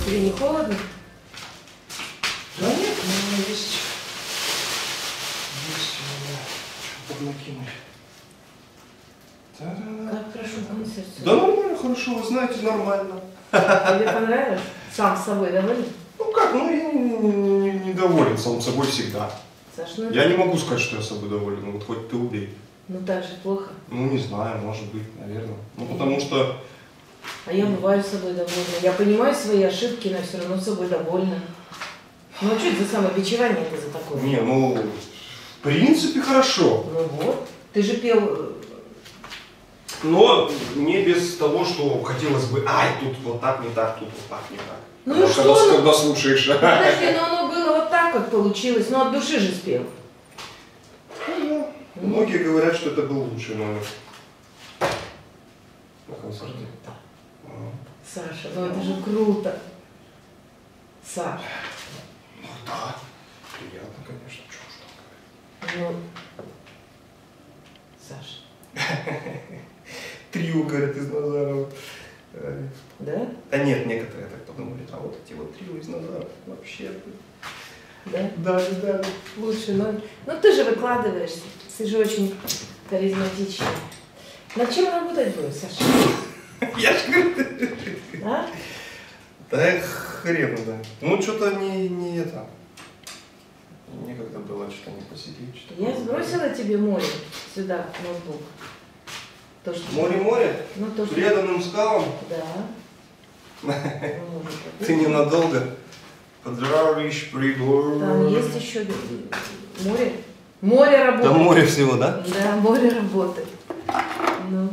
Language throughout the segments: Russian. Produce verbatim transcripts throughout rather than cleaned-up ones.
Тебе не холодно? Да нет, у меня есть. Есть у меня что поднакинуть. Как прошел концерт? Да нормально, хорошо, вы знаете, нормально. Тебе понравилось? Сам с собой доволен? Ну как, ну я недоволен не, не сам собой всегда. Саш, ну я не могу сказать, что я собой доволен, ну вот хоть ты убей. Ну так же плохо? Ну не знаю, может быть, наверное. Ну потому что... А я бываю с собой довольна. Я понимаю свои ошибки, но все равно с собой довольна. Ну а что это за самобичевание это за такое? Не, ну в принципе хорошо. Ну вот, ты же пел... Но не без того, что хотелось бы, ай, тут вот так не так, тут вот так не так. Ну когда, и что? Когда, Ну, когда слушаешь. Подожди, но оно было вот так, как получилось, но от души же спел. Ну, да. Многие говорят, что это был лучший номер на концерте. Саша, ну это же круто. Саша. Ну да, приятно, конечно, что ж там Ну, Саша. Трио, говорят, из Назарова. Да? А нет, некоторые так подумали, а вот эти вот трио из Назарова вообще. Да? Да, да. Лучше, но... Ну ты же выкладываешься, ты же очень харизматичный. Над чем работать будешь, Саша? Я ж говорю. А? Да хрен, да. Ну что-то не, не это. Некогда было что-то не посидеть. Что Я сбросила тебе море сюда, в ноутбук. То, что... Море-море? Ну, то, что... Преданным скалам? Да. Ты ненадолго. Подраришь прибор. Там есть еще море. Море работает. Там море всего, да? Да, море работает. Ну.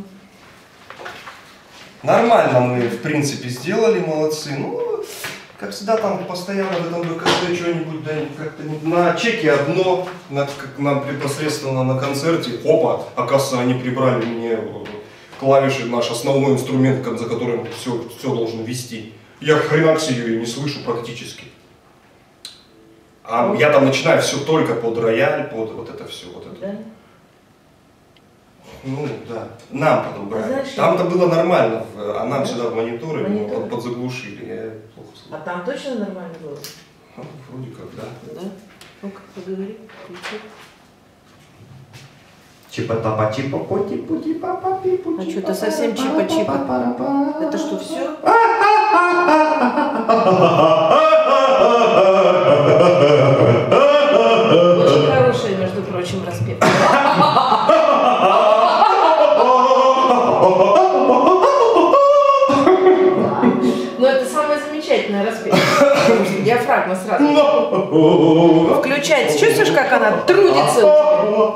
Нормально мы, в принципе, сделали, молодцы. Ну, как всегда, там постоянно в этом ВКС что-нибудь, да, как-то не... На чеке одно, на, как нам непосредственно на концерте, опа, оказывается, они прибрали мне клавиши, наш основной инструмент, за которым все, все должен вести. Я хренакс ее и не слышу практически. А я там начинаю все только под рояль, под вот это все, вот это. Да? Ну да, нам подобрали. Знаешь, Там-то было нормально, а нам да? Сюда в мониторы, Монитор. под, подзаглушили, я плохо слышал. А там точно нормально было? Ну, вроде как, да. Да? Ну-ка, поговори, включи. Чипа-тапа, чипа-поти, пути-папа, пипу, а что-то совсем чипа-чипа. Это что, все? Очень хорошая, между прочим, распев. Но это самое замечательное распев. Диафрагма сразу. Включается. Чувствуешь, как она трудится у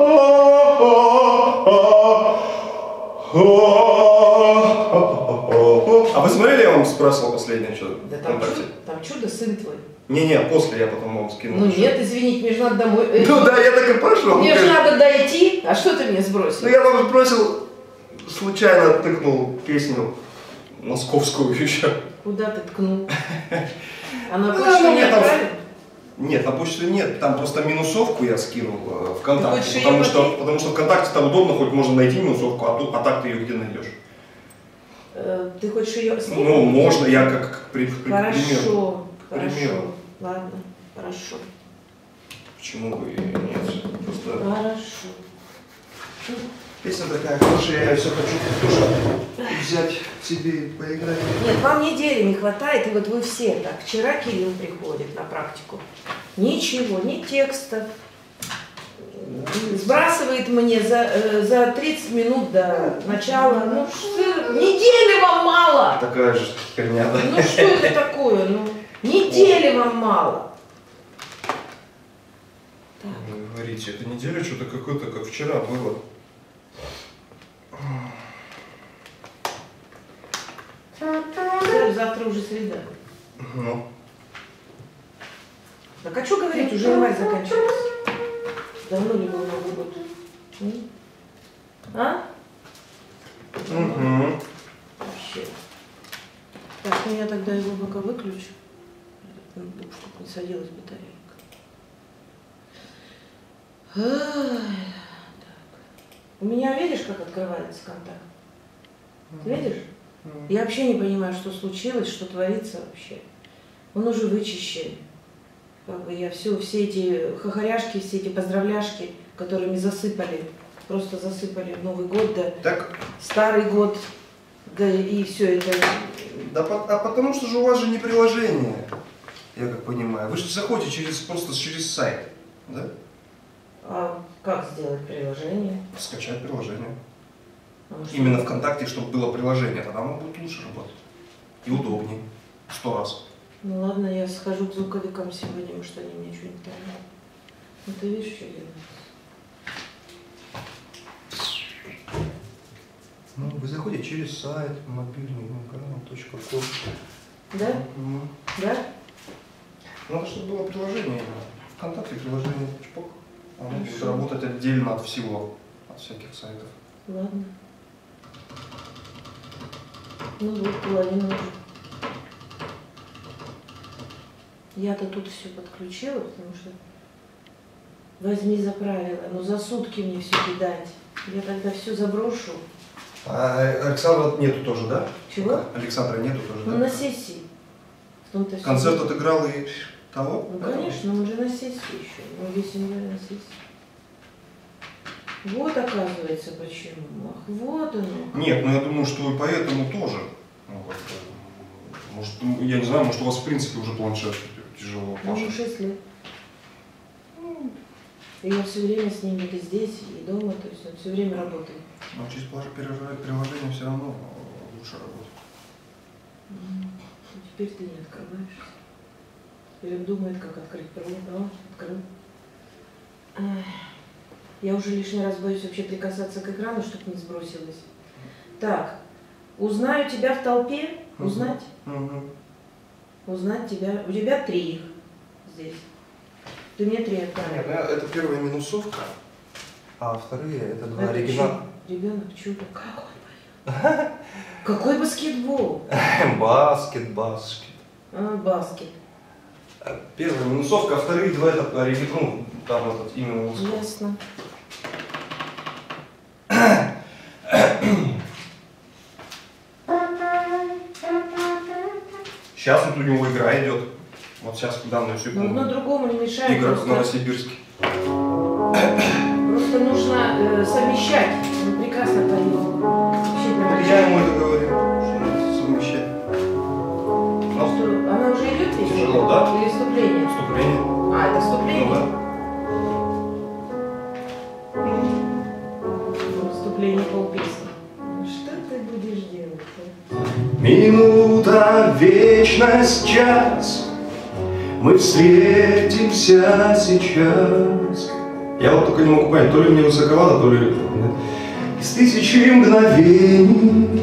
А вы смотрели, я вам спрашивал последнее что-то? Да там чудо, там чудо, сын твой. Не-не, после я потом вам скинул. Ну нет, извините, мне же надо домой. Ну да, я так и пошел. Мне же надо дойти. А что ты мне сбросил? Ну я вам бросил, случайно тыкнул песню московскую еще. Куда ты ткнул? А на почту не отправил? Нет, на почту нет, там просто минусовку я скинул э, ВКонтакте, потому что, что, потому что ВКонтакте там удобно, хоть можно найти минусовку, а, тут, а так ты ее где найдешь? Э, ты хочешь ее снять? Ну, можно, я как, как при, при, хорошо, примеру. хорошо, примеру. ладно, хорошо. Почему бы и нет? Просто... Хорошо. Песня такая хорошая, я все хочу тоже взять себе и поиграть. Нет, вам недели не хватает, и вот вы все так. Вчера Кирилл приходит на практику. Ничего, ни текстов. Сбрасывает мне за, э, за тридцать минут до начала. Ну что, недели вам мало! Такая же херня, да? Ну что это такое? Ну, недели вам мало. Так. Вы говорите, эта неделя что-то какое-то, как вчера было. Завтра уже среда. Ну. Так а что говорить, уже январь заканчивается. Давно ли был Новый год? А? Угу. Вообще. Так, ну я тогда его пока выключу, чтобы не садилась батарейка. Так. У меня видишь, как открывается контакт? Ты видишь? Я вообще не понимаю, что случилось, что творится вообще. он уже вычищен. Как бы я все, все эти хохоряшки, все эти поздравляшки, которыми засыпали, просто засыпали Новый год, да, Так, Старый год, да, и все это. да, а потому что же у вас же не приложение, я как понимаю. Вы же заходите через, просто через сайт, да? А как сделать приложение? Скачать приложение. А что? Именно ВКонтакте, чтобы было приложение, тогда оно будет лучше работать. И удобнее. Сто раз. Ну ладно, я схожу к звуковикам сегодня, может они мне что-нибудь помогут. Ну ты видишь, что делать? Ну, вы заходите через сайт мобильный канал точка ком. Да? Ну, Да? надо, чтобы было приложение. ВКонтакте приложение чпок. Оно будет Хорошо. работать отдельно от всего, от всяких сайтов. Ладно. Ну вот, половина уже. Я-то тут все подключила, потому что возьми за правило, но за сутки мне все кидать. Я тогда все заброшу. А Александра нету тоже, да? Чего? Александра нету тоже, Ну да? на сессии. В том-то всё. Концерт отыграл и того? Ну конечно, он же на сессии еще. Ну весь январь на сессии. Вот оказывается почему. Ах, вот оно. Нет, ну я думаю, что и поэтому тоже. Ну, вот, э, может, ну, я не знаю, может у вас в принципе уже планшет тяжело. Ну, уже Планшет. шесть лет. И я все время с ним и здесь, и дома, то есть он все время работает. Но через планшет приложение все равно лучше работает. Ну, теперь ты не открываешься. Теперь он думает, как открыть провод, а он открыл. Ай. Я уже лишний раз боюсь вообще прикасаться к экрану, чтобы не сбросилось. Так, узнаю тебя в толпе. Узнать? Угу. Узнать тебя. У тебя три их здесь. Ты мне три Нет, отправил. ну, это первая минусовка, а вторые это два Это оригинала. чё? Ребенок чудо. Как он поет? Какой баскетбол? Баскет, баскет. А, баскет. Первая минусовка, а вторые два это оригинал, ну, там этот именно минусовка. Ясно. Сейчас вот у него игра идет. Вот сейчас в данную Но секунду. одно другому не мешает. Игра в Просто, Новосибирске. просто нужно э, совмещать. Он прекрасно поет. Вообще прям Я ему это говорю, что надо совмещать. Но Что, она уже идет песня? Тяжело, да? Или вступление? вступление. А, это вступление? Ну да. Ну, вступление полпесни. Что ты будешь делать? А? Минута, вечность, час. Мы встретимся сейчас. Я вот только не могу понять, то ли мне высоковато, то ли... Из тысячи мгновений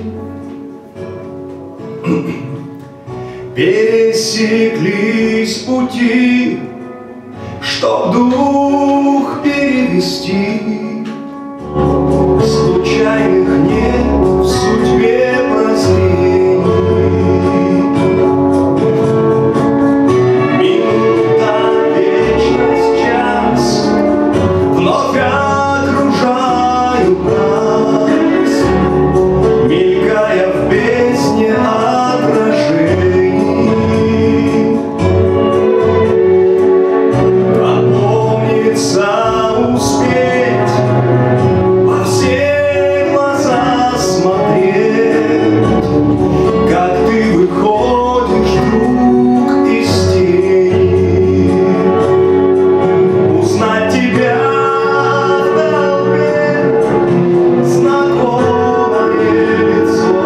пересеклись пути, чтоб дух перевести. Случайных нет в судьбе прозрений. Минута, вечность, час вновь окружают нас, мелькая в бездне отражений. Опомниться успеть, во все глаза смотреть, как ты выходишь вдруг из тени. Узнать тебя в толпе, знакомое лицо.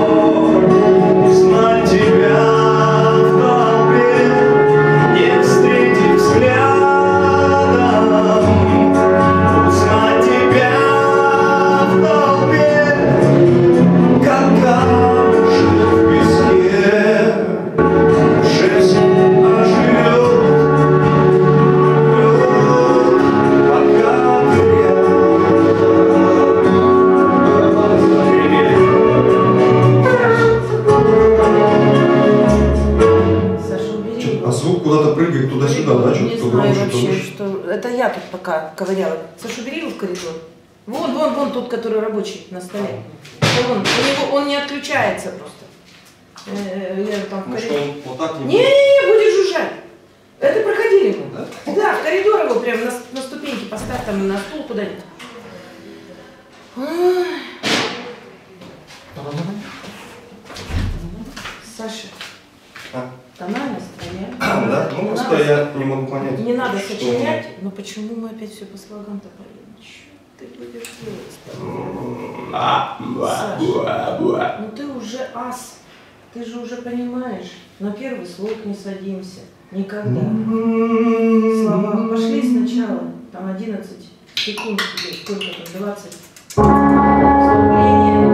Узнать тебя в толпе, не встретив взглядом. Узнать тебя в толпе, как камушек в песке. Жизнь оживет, пока ты Саша, убери его. А звук куда-то прыгает туда-сюда, да? Не Что-то знаю громче, то вообще, выше. что... Это я тут пока ковыряла. Саша, убери его в коридор. Вон, вон, вон тот, который рабочий на столе. Это вон. У него, он не отключается просто. Э, Я там в Может, коридор. он вот так не Не, не, не, будешь бежать. Это проходили мы. Да, да, в коридор его прям на, на ступеньки поставь, там на стул куда-нибудь. Саша, А? тональность твоя. А, да? Ну, просто надо, я не могу понять. Не надо сочинять, но почему мы опять все по слогам-то поем? Что ты будешь делать? Саша, ну ты уже ас. Ты же уже понимаешь, на первый слог не садимся. Никогда. Слова. Пошли сначала. Там одиннадцать секунд, сколько там, двадцать. Вступление.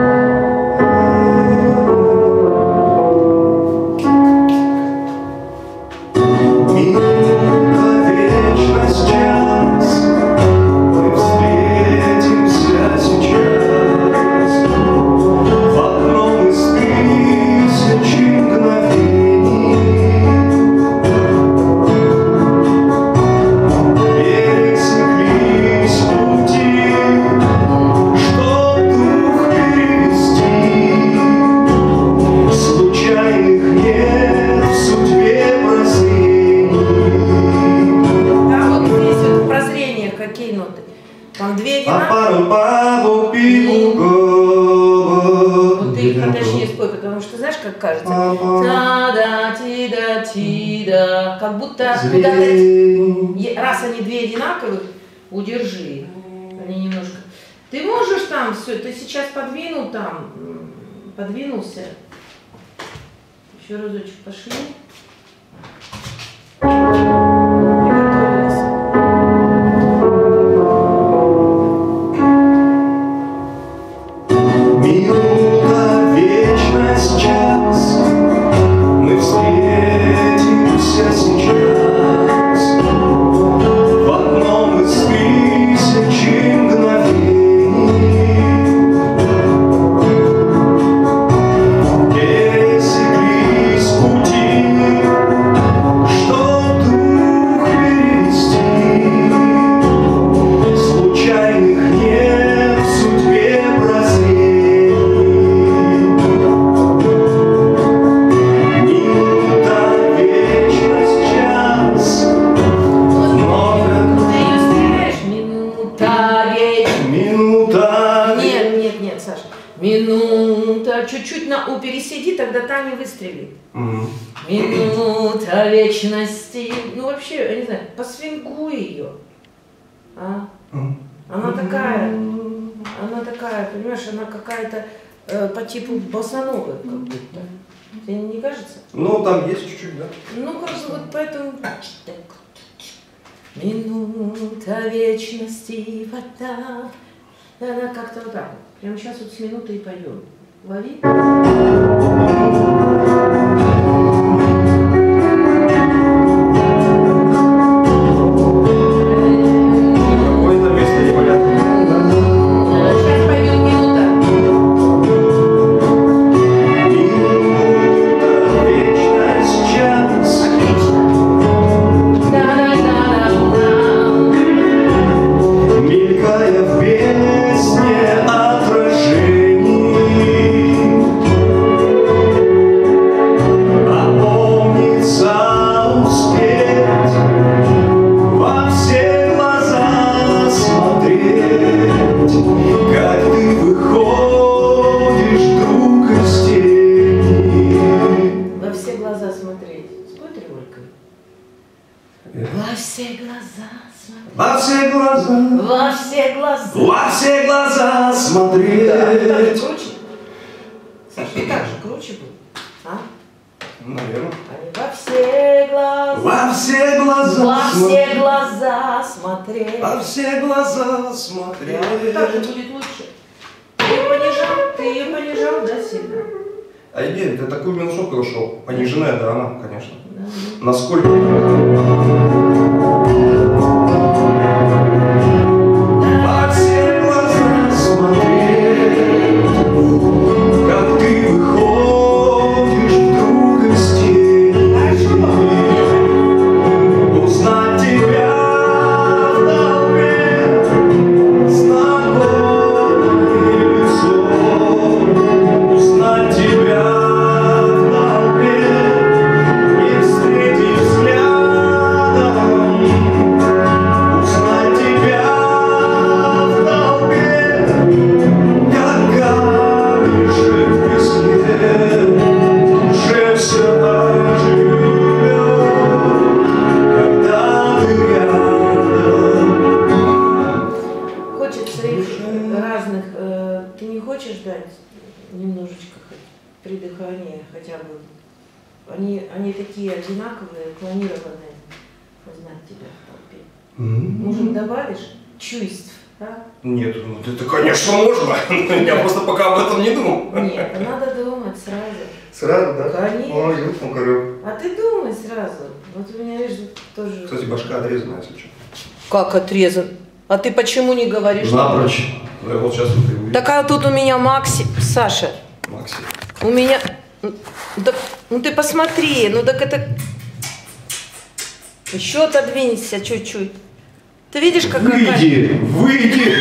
Там две одинаковые. Вот ты их подожди спой, потому что знаешь, как кажется? Та-да-ти-да-ти-да. Как будто ударить. Раз они две одинаковых, удержи. Они немножко. Ты можешь там все, ты сейчас подвинул там, подвинулся. Еще разочек пошли. Минута, чуть-чуть на у пересиди, тогда та не выстрелит. Mm-hmm. Минута вечности. Ну вообще, я не знаю, посвингуй ее. А? Mm-hmm. Она такая, она такая, понимаешь, она какая-то э, по типу босановой, как будто. Тебе не кажется? Ну, там есть чуть-чуть, да. Ну, как бы вот поэтому... Минута вечности, вода. Она как-то вот так вот. Прямо сейчас вот с минуты и пойдем. Лови. Какое-то место непонятно. Сейчас пойдет минута. Минута, вечность, час. Отлично. Да-да-да-да-да. Мелькая в песне отражений, опомниться успеть, во все глаза смотреть, как ты выходишь вдруг из тени. Во все глаза смотреть. Спой треволькой. Во все глаза смотреть. Во все глаза, Во все глаза. во все глаза Да, смотреть. так же круче. Саша, так же круче будет. А? Наверное. Они во все глаза. Во все глаза Во все смотреть. глаза смотреть. Во все глаза Да, смотреть. так же будет лучше. Ты ее понижал, ты ее понижал, да, сильно? А идея, ты такую минусовку ушел. Пониженная, да, она, конечно. Да. Насколько? Во все глаза смотреть, как ты выходишь вдруг из тени. Узнать тебя в толпе, знакомое лицо. Узнать тебя в толпе и встретить они, они такие одинаковые, клонированные. Узнать тебя в толпе. Mm-hmm. Может, добавишь чувств, да? Нет, ну это, конечно, можно. Я просто пока об этом не думал. Нет, надо думать сразу. Сразу, да? Конечно. Ой, ну, а ты думай сразу. Вот у меня, видишь, тоже... Кстати, башка отрезана, если что. Как отрезан? А ты почему не говоришь? Напрочь. Ну, вот сейчас вот и увидишь. Так, а тут у меня Макси... Саша. Макси. У меня... Да, ну ты посмотри, ну так это... Еще отодвинься чуть-чуть. Ты видишь, как... Выйди! Выйди!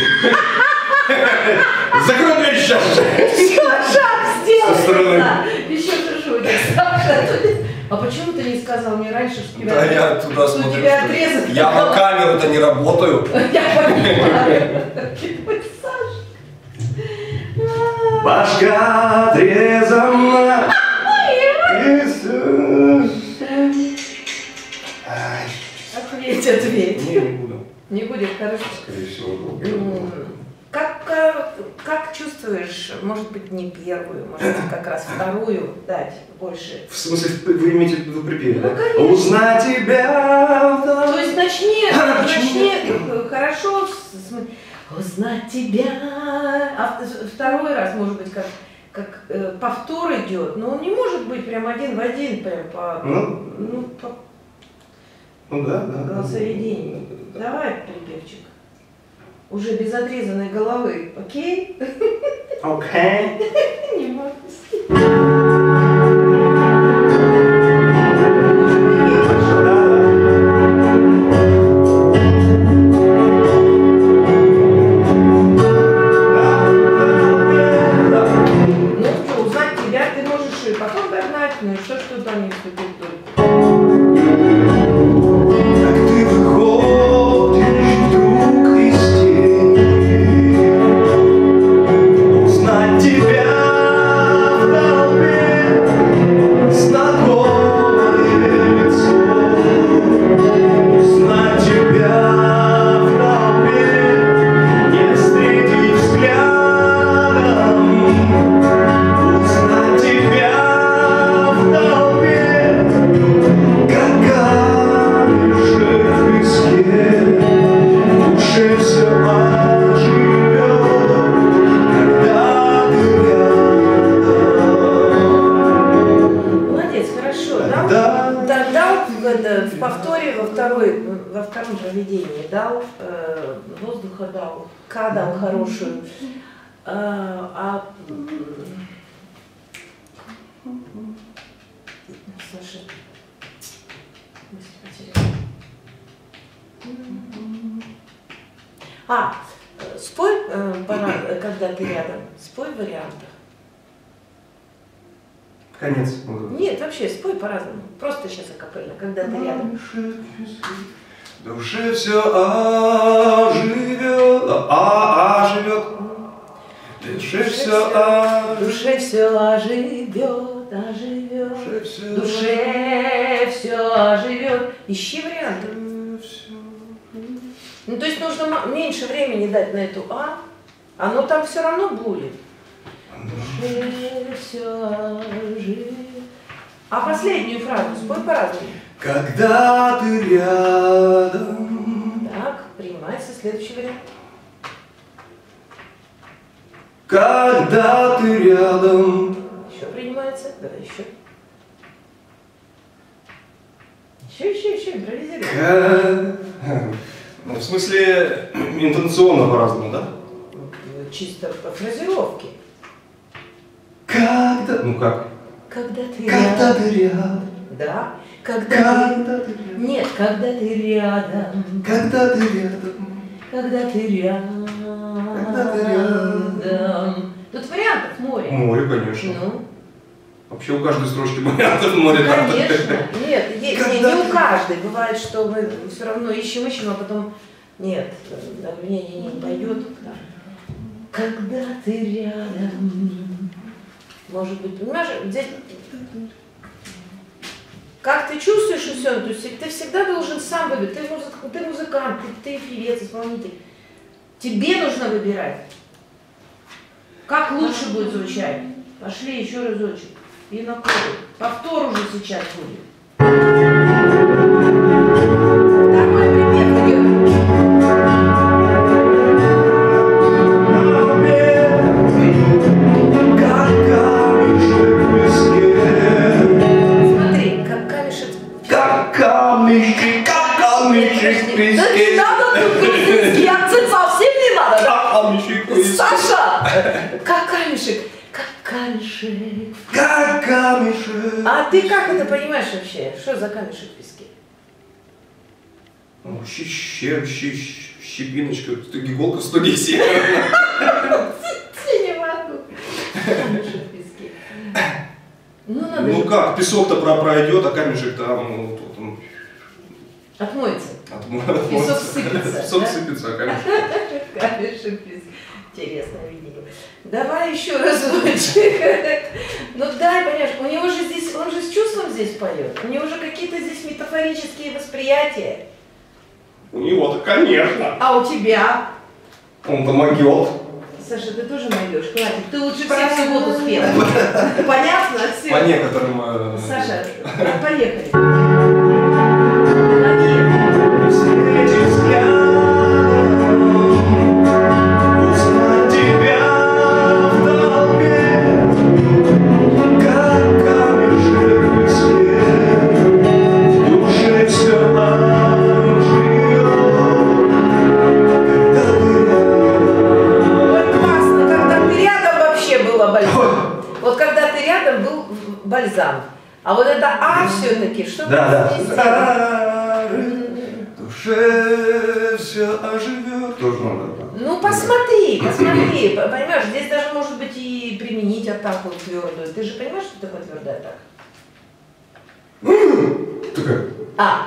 Закрой дверь сейчас же! Шаг сделал! Еще ты шутишь. А почему ты не сказал мне раньше, что тебя... Да я туда смотрю. У тебя отрезок. Я на камеру-то не работаю. Я понимаю. Башка отрезана. Ответь, ответь. Не, не буду. Не будет, хорошо. Скорее всего, долго. Как, как, как чувствуешь, может быть, не первую, может быть, как раз вторую дать больше? В смысле, вы имеете в виду припеве, ну, да? Конечно. Узнать тебя. То есть начни, А, начни хорошо, узнать тебя. А второй раз, может быть, как, как э, повтор идет, но он не может быть прям один в один, прям по, ну, ну, по ну да, да. голосоведению. Да, да. Давай припевчик. Уже без отрезанной головы, окей? Окей. Не могу. Ну что, узнать тебя ты можешь и потом догнать, ну и что ж ты там не вступил только. Как ты выходишь вдруг из тени, узнать тебя в толпе, знакомое лицо, узнать тебя в толпе, не встретить взглядом, узнать тебя в толпе, как камешек в песке, в душе все оживет, когда ты рядом. Молодец, хорошо. Дал, Да. да, дал в, это, в повторе, во, второй, во втором проведении дал, э, воздуха дал, К дал хорошую. Э, а Саша, мысль потеряла. А, э, спой, э, пора, когда ты рядом, спой в вариантах. Конец. Нет, вообще, спой по-разному. Просто сейчас акапельно, когда ты рядом. В душе все оживет, а оживет. В душе все В оживет. душе все оживет, оживет. В душе все оживет. Ищи варианты. Ну, то есть нужно меньше времени дать на эту А, оно там все равно будет. В душе все оживет. А последнюю фразу спой по-разному. Когда ты рядом, Так, принимается следующий вариант. когда ты рядом, Еще принимается. Давай еще. Еще, еще, еще, импровизируй. Как... Ну, в смысле, интенционно по-разному, да? Чисто по фразировке. Когда... Ну как? Когда ты Когда рядом. ты рядом. Да. Когда, Когда ты... ты рядом. Нет, когда ты рядом. Когда ты рядом. Когда ты рядом. Когда ты рядом. Тут вариантов море. Море, конечно. Ну, Вообще у каждой строчки вариантов море. конечно. Нет, есть, не, Когда не у ты- каждой. Бывает, что мы все равно ищем, ищем, а потом нет, не, не, не пойдет. Когда ты рядом. Может быть, понимаешь, здесь как ты чувствуешь все, то есть ты всегда должен сам выбирать. Ты, музык, ты музыкант, ты, ты певец, исполнитель. Тебе нужно выбирать. Как лучше будет звучать. Пошли еще разочек. И на кровь. Повтор уже сейчас будет. Второй припев идет. Смотри, как камешек. Как камешек, как камешек в песке. Да не надо тут грузинский акцент, совсем не надо. Как камешек в песке. Саша, как камешек, как камешек. Как камешек. А ты как это понимаешь вообще? Что за камешек в песке? Ну, щ- щ- щ- щебиночка, иголка в стоге сена. Я не могу. Камешек в песке. Ну, надо Ну же. как, песок-то про- пройдет, а камешек там, ну, тут он Отмоется. отмо- Песок сыпется, Песок да? сыпется, а камешек. Камешек в песке. Интересное видение. Давай еще разочек. Ну дай, понимаешь, у него же здесь, он же с чувством здесь поет. У него же какие-то здесь метафорические восприятия. У него-то, конечно. А у тебя? Он-то могет. Саша, ты тоже могешь, хватит. Ты лучше всех в субботу спел. Понятно? Все. По некоторым... э, Саша, поехали. Молодец. встретишь взглядом, узнать тебя в толпе, как камешек в песке, в душе все оживет, когда ты рядом. Ой, классно, когда ты рядом вообще было бальзам. Вот когда ты рядом был бальзам. А вот это А все-таки, что Да, ты здесь да. В душе все оживет. Тоже надо, да. Ну посмотри, посмотри, п- понимаешь, здесь даже может быть и применить атаку твердую. Ты же понимаешь, что такое твердая атака? Такая. А.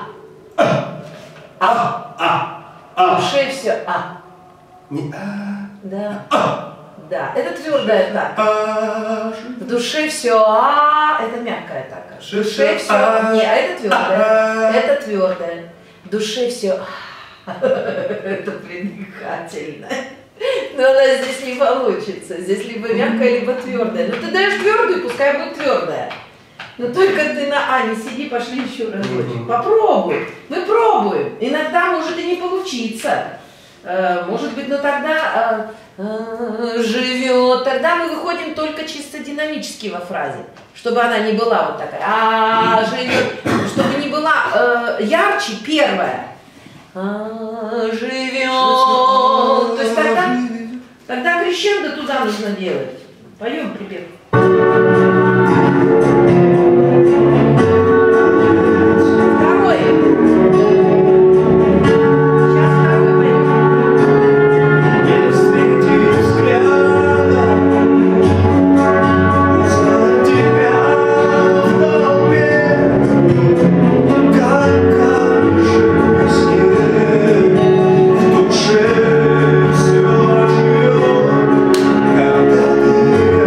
А. А. В А. душе все А. Не а. Да. Да, это твердая атака. А. В душе все А, это мягкая атака. В Душе душе все А. Не, а это твердая. А. Это твердая. В душе все это придыхательно. Но она здесь не получится. Здесь либо мягкая, либо твердая. Ну ты даешь твердую, пускай будет твердая. Но только ты на А не сиди, пошли еще разочек. Мгм. Попробуй. Мы пробуем. Иногда может и не получиться. Э, Может быть, но тогда э, э, живет. Тогда мы выходим только чисто динамически во фразе. Чтобы она не была вот такая. А живет. Чтобы не была э, ярче первая. А, живет. То есть тогда, тогда крещендо туда нужно делать. Поем припев. Второй. Сейчас второй поем. Не встретишь взглядом, узнать тебя в толпе, как камешек в песке, в душе все оживет, когда ты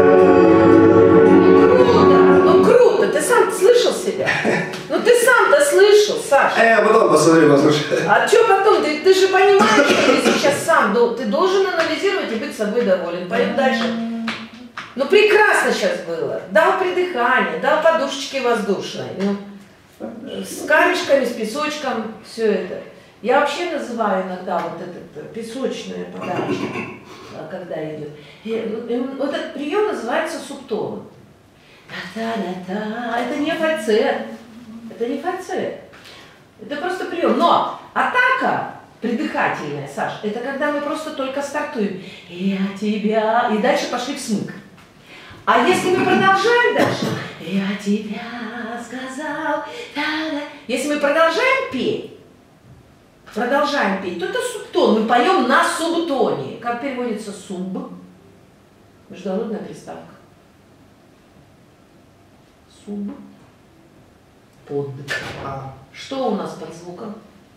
рядом. Ну круто, ну круто. Ты сам слышал себя? Ну ты сам-то слышал, Саша. А я потом посмотрю, послушаю. А что потом? Ты, ты же понимаешь, что ты сейчас сам, дол- ты должен анализировать и быть собой доволен. Поем дальше. Ну прекрасно сейчас было. Дал придыхание, дал подушечки воздушной. Ну, с камешками, с песочком, все это. Я вообще называю иногда вот этот песочная подача, а, когда идет. И, и вот этот прием называется субтон. Та-та-та-та. Это не фальцет. Это не фальцет. Это просто прием. Но атака придыхательная, Саш, это когда мы просто только стартуем. Я тебя. И дальше пошли в смык. А если мы продолжаем дальше, я тебя сказал, та-да. Если мы продолжаем петь, продолжаем петь, то это субтон. Мы поем на субтоне. Как переводится суб? Международная приставка. Суб. Под. А, Что у нас под звуком?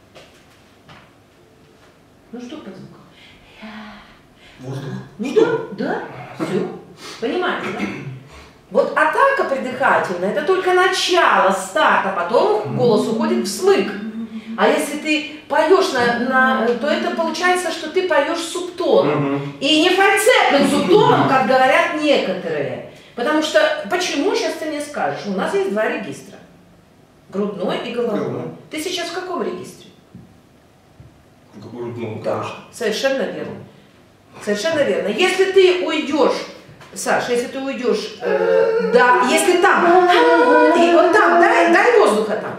Ну что под звуком? воздух. Ну Что? да, да, все. Понимаете, да? Вот атака придыхательная, это только начало, старт, а потом голос уходит в смык. А если ты поешь на, на, то это получается, что ты поешь субтоном. Мгм. И не фальцетным субтоном, как говорят некоторые. Потому что, почему, сейчас ты мне скажешь, у нас есть два регистра. Грудной и головной. Головной. Ты сейчас в каком регистре? Грудной, Да, конечно. совершенно верно. Совершенно верно. Если ты уйдешь, Саша, если ты уйдешь, э, да, если там, и вот там, дай, дай воздуха там.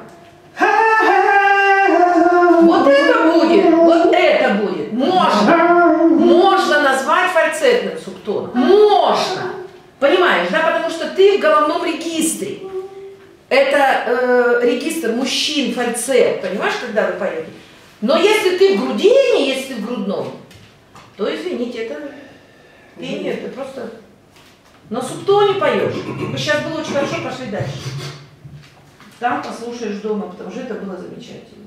Вот это будет, вот это будет. Можно, можно назвать фальцетным субтоном. Можно. Понимаешь, да? Потому что ты в головном регистре. Это э, регистр мужчин, фальцет. Понимаешь, когда вы поете? Но если ты в грудине, если ты в грудном, то, извините, это пение, ты просто на субтоне поешь. Сейчас было очень хорошо, пошли дальше. Там послушаешь дома, потому что это было замечательно.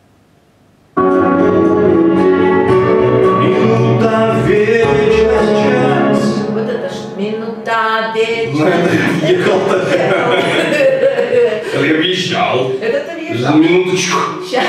Минута, вечность, час. Вот это ж минута, вечность. Ну, это я ехал-то. Я въезжал. Это ты въезжал. Минуточку. Сейчас.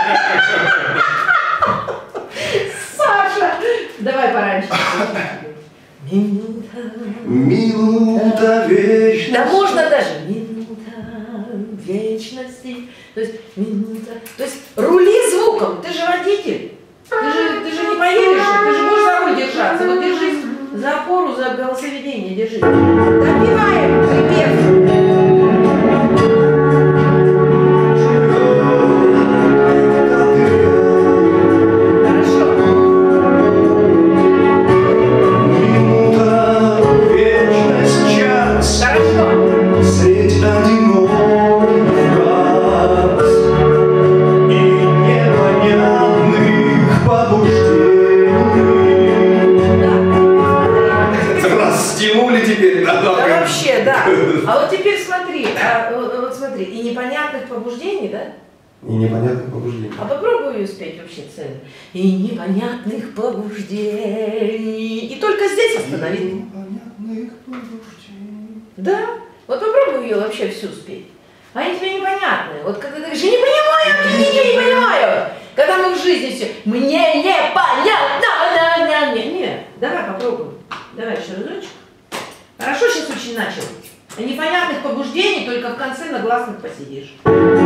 Саша, давай пораньше. Минута. Минута, вечность. Да можно даже минута вечности. То есть минута. То есть рули звуком. Ты же водитель. Ты же, ты же не поедешь, ты же будешь за руль держаться. Вот держись за опору, за голосоведение, держись. Допиваем припев. А вот теперь смотри, а, вот, вот смотри, и непонятных побуждений, да? И непонятных побуждений. А попробуй ее спеть вообще цельно. И непонятных побуждений. И только здесь остановить. И непонятных побуждений. Да. Вот попробуй ее вообще всю спеть. А они тебе непонятные. Вот когда ты говоришь, я не понимаю, я ничего не понимаю. Когда мы в жизни все, мне непонятно, да, да, не, не. Давай попробуем. Давай еще разочек. Хорошо сейчас очень начал. Непонятных побуждений, только в конце на гласных посидишь.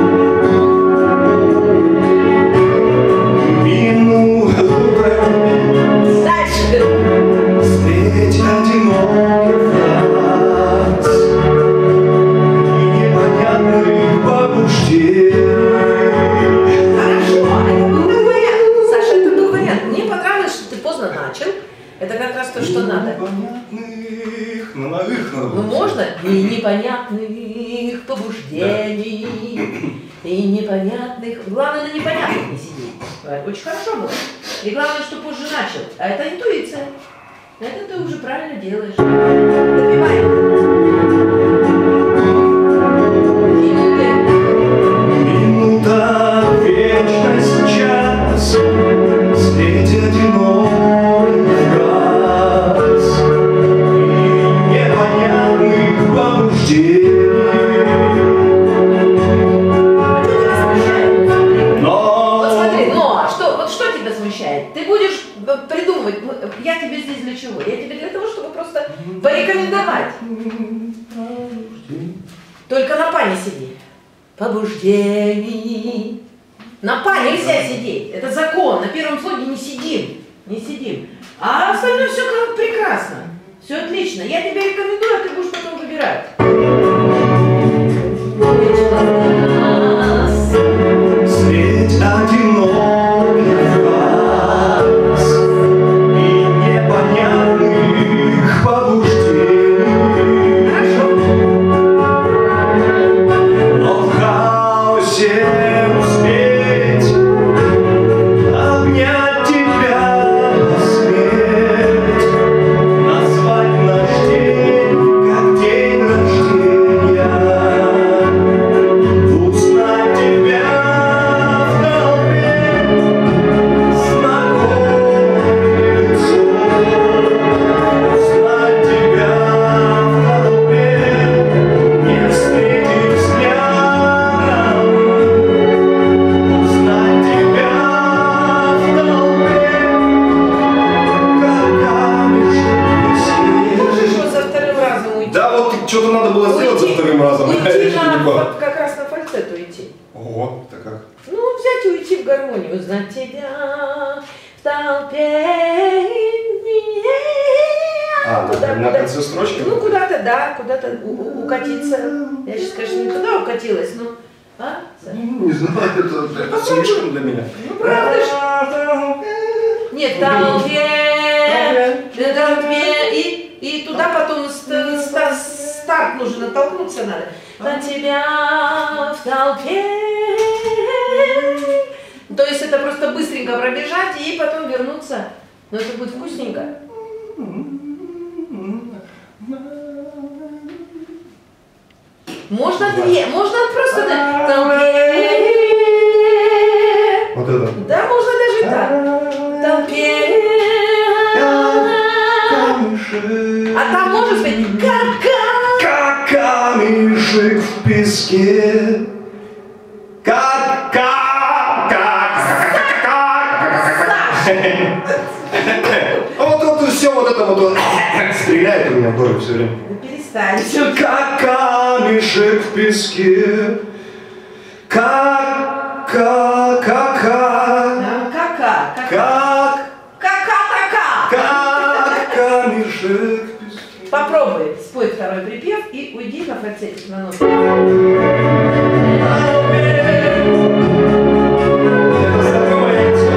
Дальше. Встреть одинокий фраз и непонятных побуждений. Хорошо, это был такой вариант. Саша, это был вариант. Мне понравилось, что ты поздно начал. Это как раз то, что надо. Непонятных, ну, на их надо. Ну можно и непонятных побуждений, и непонятных. Главное, на непонятных не сидеть. Очень хорошо было. И главное, что позже начал. А это интуиция. Это ты уже правильно делаешь. Допивай. Минута, вечность, час, средь одиноких фраз и непонятных побуждений. Но... Вот смотри, но, а что, вот что тебя смущает? Ты будешь придумывать, я тебе здесь для чего? Я тебе для того, чтобы просто порекомендовать. Только на па не сиди. Побуждений. На па нельзя сидеть. Это закон. На первом слоге не сидим. Не сидим. А остальное все прекрасно. Все отлично. Я тебе рекомендую, а ты будешь потом выбирать. Средь одиноких фраз и непонятных побуждений. Хорошо. Но в хаосе успеть обнять тебя посметь, назвать наш день как день рождения. уйти. Ого, это как? Ну, взять и уйти в гармонию. Узнать тебя в толпе. А, Куда, на куда? конце строчки? Ну, куда-то, да, куда-то у- у- укатиться. Я сейчас, конечно, не туда укатилась, но... А, Саша? Не знаю, это, это слишком для меня. Ну, правда ж. Нет, там толпе, в толпе, и, и туда потом ст- ста- старт нужно, оттолкнуться надо. На тебя в толпе. То есть это просто быстренько пробежать и потом вернуться. Но это будет вкусненько. Можно две, можно просто да, толпе. Вот это. Да, можно даже и так. Толпе. А там можно спеть как Как камешек в песке. Как, как, как, как. Вот вот все вот это вот стреляет у меня в голове все время. Да перестань. Как камешек в песке. Как, как, как, как. Кака, кака. Как, Кака-така. как камешек в песке. Попробуй, спой второй припев и уйди на фальцете на нос. Это знакомое лицо.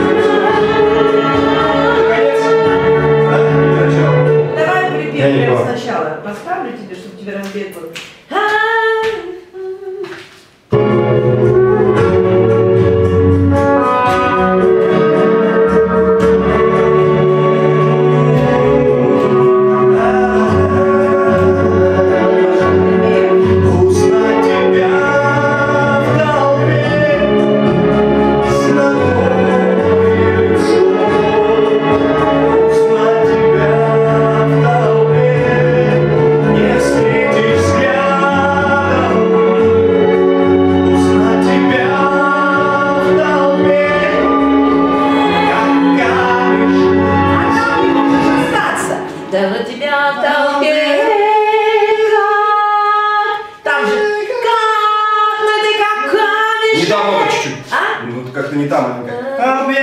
Конец? Да? Начало. Давай Я припев не прямо помню. сначала. Поставлю тебе, чтобы тебе разбег был. Узнать тебя в толпе, знакомое лицо. Узнать тебя в толпе, не встретишь взглядом. Узнать тебя в толпе, как камешек. А там не можешь остаться. Да на тебя в толпе. Как? Там же как, ну ты как камешек. Не там вот чуть-чуть. А? Ну, как-то не там, а как.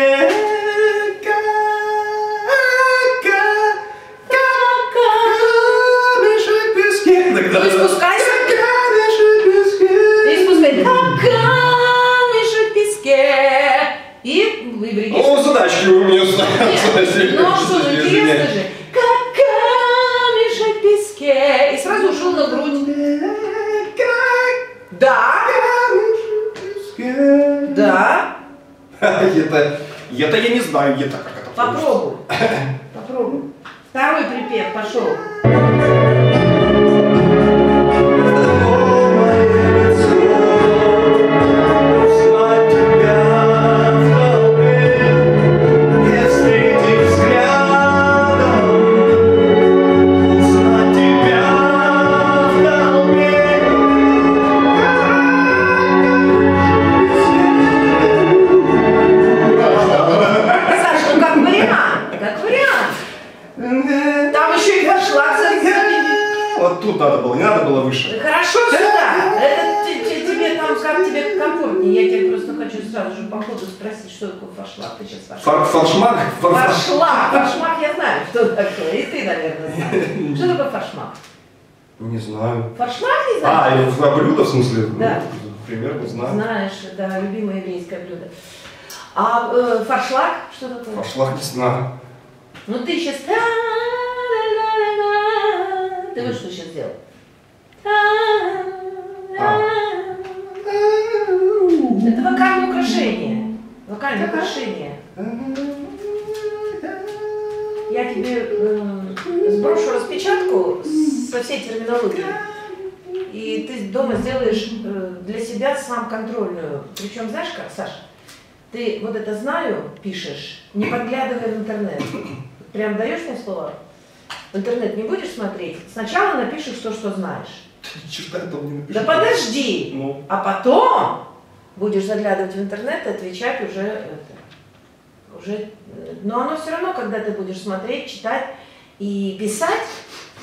Камешек в песке. Тогда- Не спускайся. Камешек в песке. И спускай. Как камешек в песке. И выбери. О, задачки у меня знают. Ну а что, ну интересно же. Как камешек в песке. И сразу ушел на грудь. Да. Да. Это, это я не знаю, это как это получится. Попробуй. Попробуй. Второй припев пошел. Саш, ну как вариант. Как вариант. Там еще и форшлаг за- Вот тут надо было, не надо было выше. Хорошо сюда. Это те- те- тебе там, как тебе комфортнее. Я тебе просто хочу сразу же по ходу спросить, что такое форшлаг. Ты сейчас форшлаг. Фор- Форшмак? Фор- Форшлаг. Форшмак я знаю, что такое. И ты, наверное, знаешь. Что такое форшмак? Не знаю. Форшмак не А, знаешь? и в- а блюдо в смысле? Да. Ну, примерно знаю. Знаешь, да, любимое еврейское блюдо. А э, форшлаг, что такое? Форшлаг не знаю. Ну ты сейчас... Ты вот что сейчас сделал? Это вокальное украшение. Вокальное украшение. Я тебе э, сброшу распечатку со всей терминологией. И ты дома сделаешь э, для себя сам контрольную. Причем, знаешь как, Саша? Ты вот это «знаю» пишешь, не подглядывая в интернет. Прям даешь мне слово? В интернет не будешь смотреть? Сначала напишешь то, что знаешь. Ни черта я там не напишу. Да подожди! Ну. А потом будешь заглядывать в интернет и отвечать уже это. Уже, э, но оно все равно, когда ты будешь смотреть, читать и писать,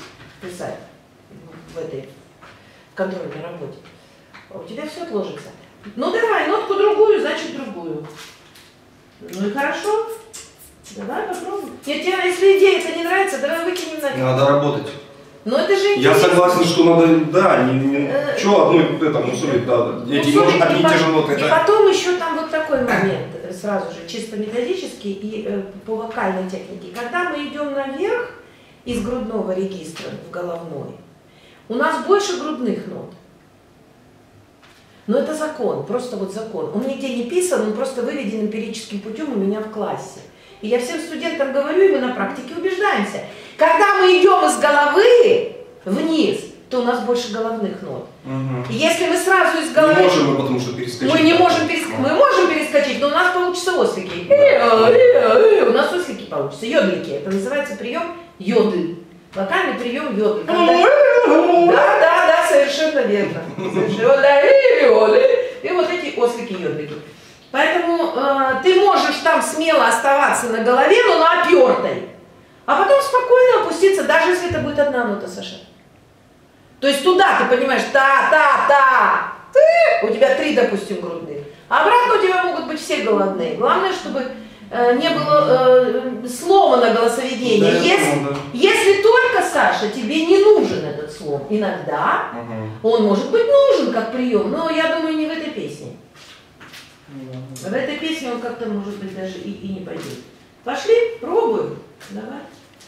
писать в этой контрольной работе, у тебя все отложится. Ну давай, нотку другую, значит другую. Ну и хорошо. Давай попробуем. Нет, тебе, если идея это не нравится, давай выкинем нафиг. Надо работать. Но это же Я интересно. согласен, что надо, да, не, не, Э, что одно это мусорить, да, эти Ну, может, одни и и, те же ноты. и Это... потом еще там вот такой момент, э, сразу же, чисто методический и э, по вокальной технике. Когда мы идем наверх из грудного регистра в головной, у нас больше грудных нот. Но это закон, просто вот закон. Он нигде не писан, он просто выведен эмпирическим путем у меня в классе. И я всем студентам говорю, и мы на практике убеждаемся. Когда мы идем из головы вниз, то у нас больше головных нот. Угу. И если мы сразу из головы... Не можем мы, потому что перескочить. Мы не можем перескочить. Мы можем перескочить, но у нас получится ослики. У нас ослики получатся, йодлики. Это называется прием йоды. Вокальный прием йоды. Когда... Да, да, да, совершенно верно. Совершенно. И вот эти ослики йодлики. Поэтому э, ты можешь там смело оставаться на голове, но на опертой. А потом спокойно опуститься, даже если это будет одна нота, Саша. То есть туда ты понимаешь, та-та-та, у тебя три, допустим, грудных. А обратно у тебя могут быть все головные. Главное, чтобы э, не было э, сломано голосоведение. Да, если, да. если только, Саша, тебе не нужен этот слом, иногда угу. он может быть нужен как прием, но я думаю, не в этой песне. В этой песне он как-то, может быть, даже и, и не пойдет. Пошли, пробуем. Давай.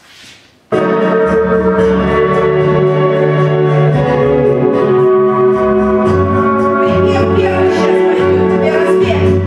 Припев первый сейчас пойдет. Тебе разбег.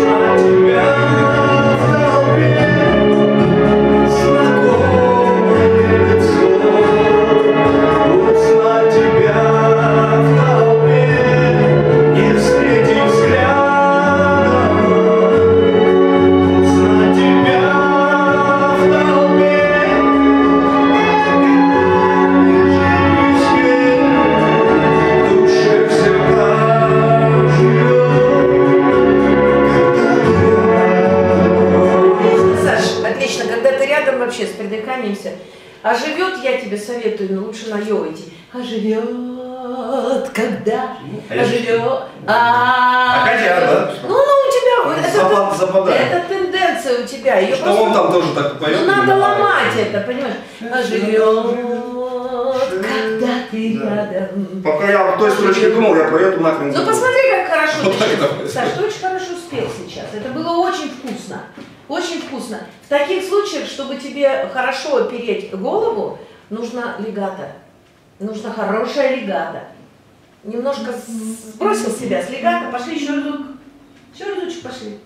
Вообще с придыханиемся. А живет, я тебе советую, но лучше на йо идти. А живет, когда, а живет, а... А Катя, да? Ну, ну, у тебя, Запад, это, западает. это тенденция у тебя. Ее что просто... он там тоже так поет? Ну, надо ломать это, понимаешь? А живет, когда ты рядом. Пока я в той строчке думал, я про эту нахрен. Ну, посмотри, как хорошо вот ты сейчас. Саш, ты очень хорошо спел сейчас. Это было очень вкусно. Очень вкусно. В таких случаях, чтобы тебе хорошо опереть голову, нужно легато. Нужно хорошая легато. Немножко сбросил себя с легато, пошли еще разок. Еще разочек пошли.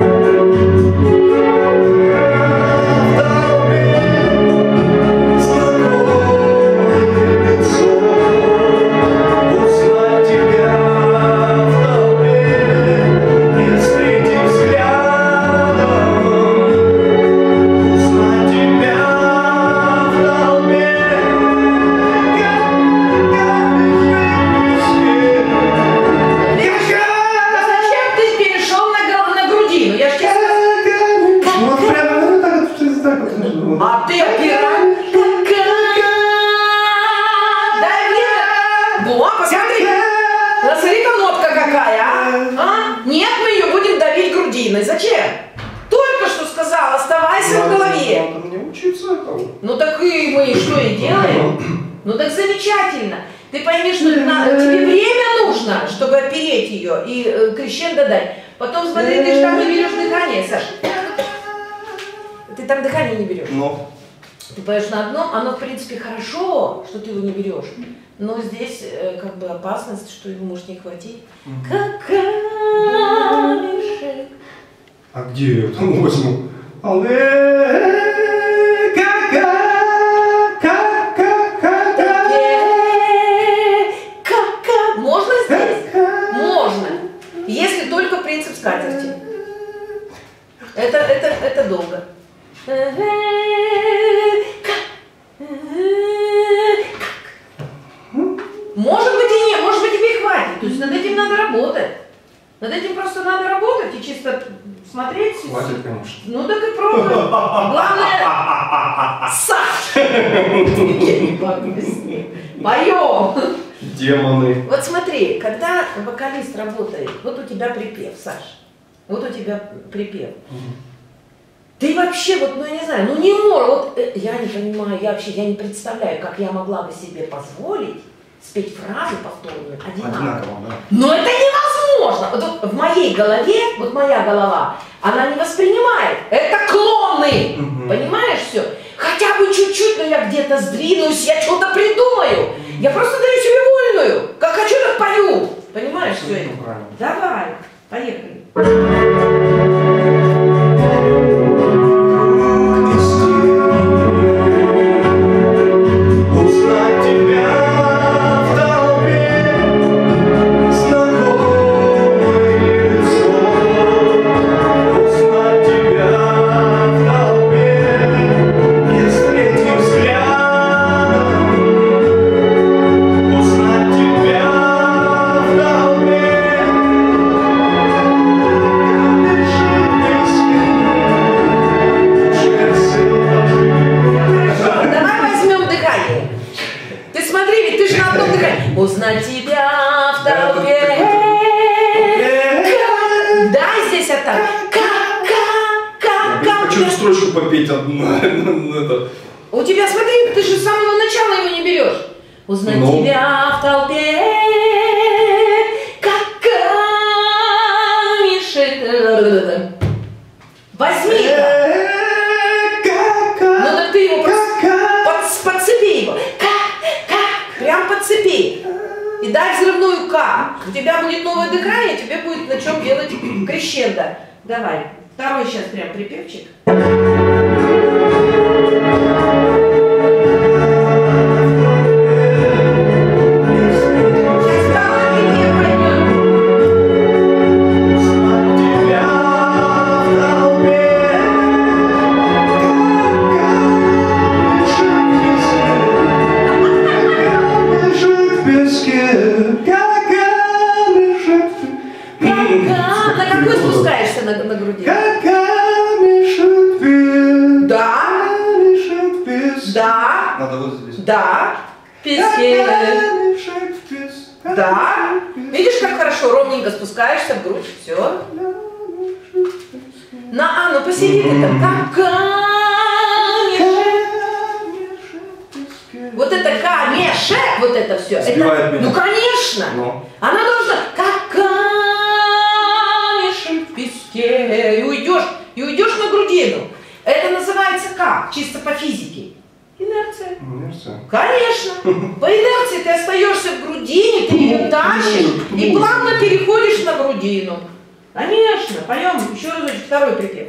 А ты опирай. Дай мне. Во, посмотри. Смотри-ка нотка какая, а? а? Нет, мы ее будем давить грудиной. Зачем? Только что сказал, оставайся в голове. Надо мне учиться этому. Ну так и мы что и делаем. Ну так замечательно. Ты пойми, что надо, тебе время нужно, чтобы опереть ее и э, крещендо дать. Потом смотри, ты же там не берешь дыхание, Саша. Ты там дыхание не берешь. Но. Ты поешь на одном, оно в принципе хорошо, что ты его не берешь. Но здесь э, как бы опасность, что его может не хватить. Mm-hmm. Какашек. А где я это возьму? Але, кака, кака, кака. Кака. Можно здесь? Можно. Если только принцип скатерти. Это, это, это долго. Может быть и нет, может быть тебе и хватит. То есть над этим надо работать. Над этим просто надо работать и чисто смотреть. Хватит, конечно. Ну так и пробуй. Главное, Саш! Поем. Демоны. Вот смотри, когда вокалист работает, вот у тебя припев, Саш, вот у тебя припев. Ты вообще, вот, ну я не знаю, ну не можешь, вот э, я не понимаю, я вообще, я не представляю, как я могла бы себе позволить спеть фразы повторные одинаково. Одинаково, да. Но это невозможно. Вот в моей голове, вот моя голова, она не воспринимает. Это клоны, угу. Понимаешь все? Хотя бы чуть-чуть, но я где-то сдвинусь, я что-то придумаю. Я просто даю себе вольную. Как хочу, так пою. Понимаешь все это? Правильно. Давай, поехали. Узнать тебя в толпе. Да, здесь это. Я хочу строчку попеть одну. У тебя, смотри, ты же с самого начала его не берешь. Узнать ну. тебя в толпе. Как камешек. Возьми это. Ну так ты его под, подцепи его. Прям подцепи. И дай взрывную К. У тебя будет новое дыхание, тебе будет на чем делать крещендо. Давай. Второй сейчас прям припевчик. На, на груди. Как камешек песк. Да. Камешек песк. Да. Надо вот здесь. Да. Песке. Камешек песк. Да. Видишь, как хорошо, ровненько спускаешься в грудь. Все. На А, ну посиди ты там. Как камешек. Вот это камешек, вот это все. Сбивает меня. Ну конечно. Но. Она должна как камешек в песке. И уйдешь, и уйдешь на грудину. Это называется как? Чисто по физике. Инерция. Инерция. Конечно. По инерции ты остаешься в грудине, ты ее тащишь и плавно переходишь на грудину. Конечно. Поем еще разочек, второй припев.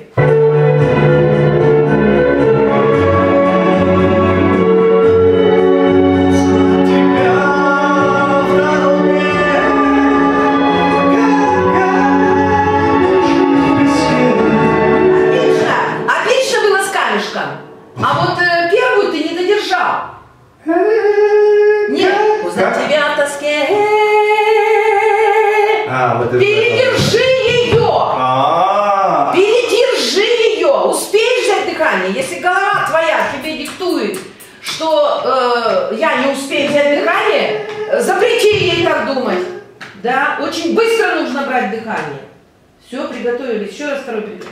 А вот э, первую ты не додержал. Нет, узнать тебя в тоске. А, вот это. Передержи ее. А-а-а. Передержи ее. Успеешь взять дыхание. Если голова твоя тебе диктует, что э, я не успею взять дыхание, запрети ей так думать. Да, очень быстро нужно брать дыхание. Все, приготовились. Еще раз второй припев.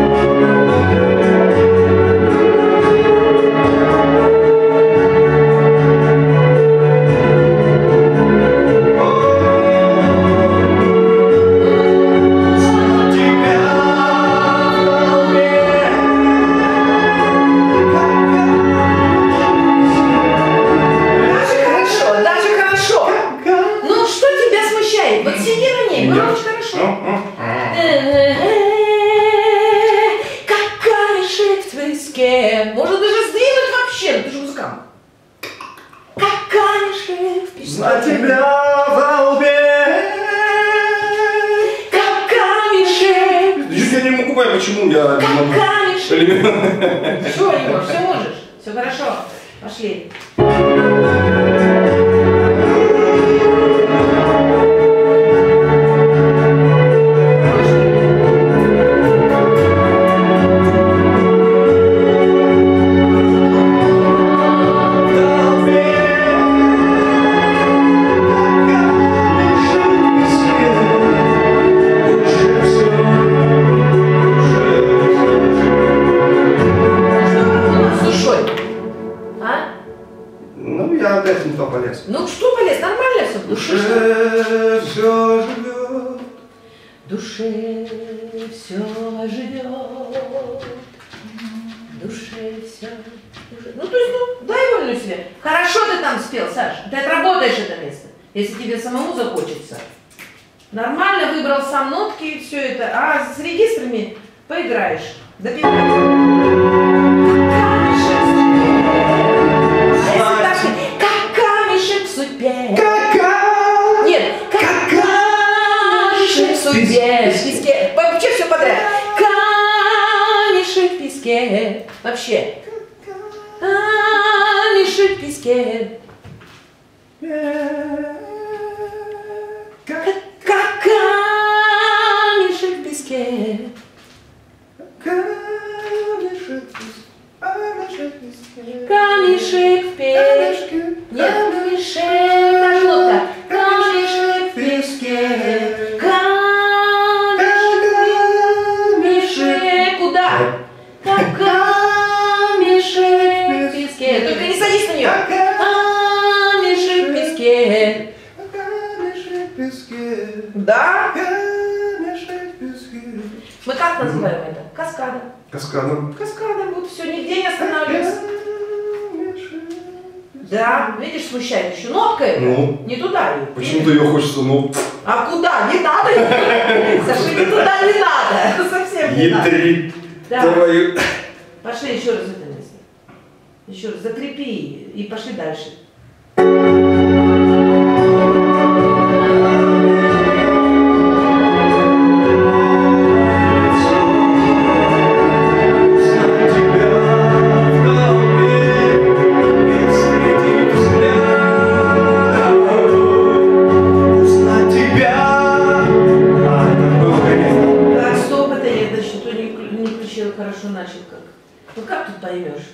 Можно даже сдвинуть вообще, ты же музыкант. Как камешек в песке. На тебя в толпе. Как камешек. Я не могу понять, почему я... Как камешек. Все, Егор, все можешь. Все хорошо. Пошли. душе все живет, в душе все. Ну, то есть, ну, дай вольную себе. Хорошо ты там спел, Саша. Ты отработаешь это место, если тебе самому захочется. Нормально выбрал сам нотки и все это. А с регистрами поиграешь. Допивай. Как камешек в судьбе. Нет, как камешек в судьбе. В песке. Вообще все подряд. Камешек в песке. Вообще. Камешек в песке. Как, как камешек в песке. Камешек в песке. Камешек в песке. Нет, камешек. Та же нотка. Камешек в песке. Камешек. Куда? Как камешек в песке. Только не садись на нее. Камешек в песке. Да? Мы как называем это? Каскадом. Каскадом. Каскадом. Вот все, нигде не останавливаемся. Да, видишь, смущает еще ноткой. Ну. Не туда. Почему-то ее хочется, ну... А куда? Не надо. Саша, не туда не надо. Совсем не надо. Е3. Да. Твою. Пошли еще раз это место. Еще раз закрепи и пошли дальше. Хорошо начал как. Ну как тут поймешь?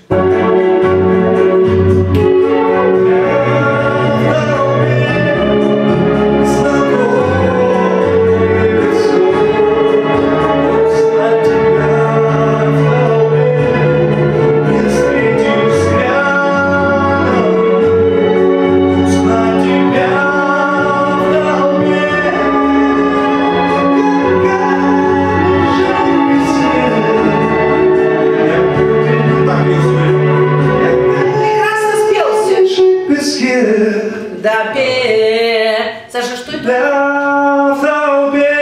Да, пей. Саша, что это? Да, Ты